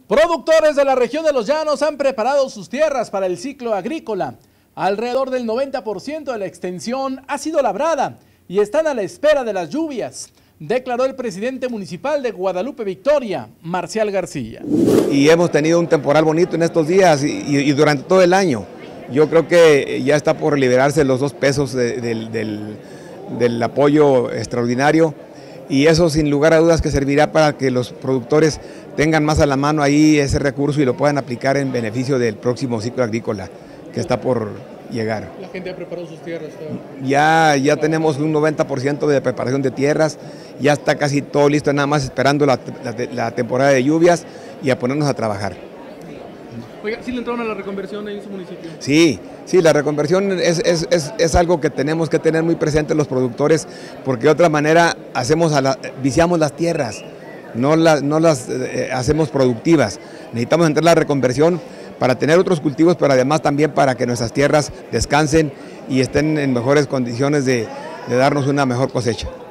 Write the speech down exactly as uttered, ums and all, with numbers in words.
Productores de la región de Los Llanos han preparado sus tierras para el ciclo agrícola. Alrededor del noventa por ciento de la extensión ha sido labrada y están a la espera de las lluvias, declaró el presidente municipal de Guadalupe Victoria, Marcial García. Y hemos tenido un temporal bonito en estos días y, y, y durante todo el año. Yo creo que ya está por liberarse los dos pesos de, de, del, del apoyo extraordinario, y eso sin lugar a dudas que servirá para que los productores tengan más a la mano ahí ese recurso y lo puedan aplicar en beneficio del próximo ciclo agrícola que está por llegar. La gente ha preparado sus tierras. Ya, ya tenemos un noventa por ciento de preparación de tierras, ya está casi todo listo, nada más esperando la, la, la temporada de lluvias y a ponernos a trabajar. Oiga, ¿sí le entraron a la reconversión ahí en su municipio? Sí, sí, la reconversión es, es, es, es algo que tenemos que tener muy presente los productores, porque de otra manera hacemos a la, viciamos las tierras, no, la, no las eh, hacemos productivas. Necesitamos entrar a la reconversión para tener otros cultivos, pero además también para que nuestras tierras descansen y estén en mejores condiciones de, de darnos una mejor cosecha.